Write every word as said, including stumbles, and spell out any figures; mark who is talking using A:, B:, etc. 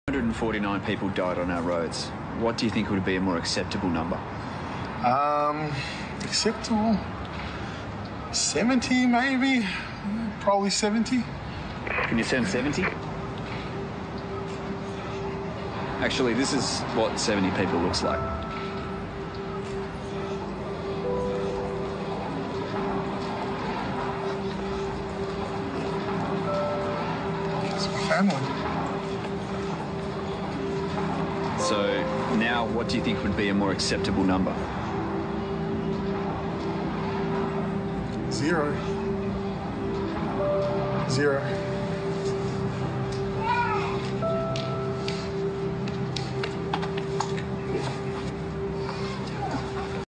A: one hundred forty-nine people died on our roads. What do you think would be a more acceptable number?
B: Um, acceptable? seventy, maybe? Probably seventy.
A: Can you send seventy? Actually, this is what seventy people looks like.
B: It's my family.
A: So now, what do you think would be a more acceptable number?
B: Zero. Zero.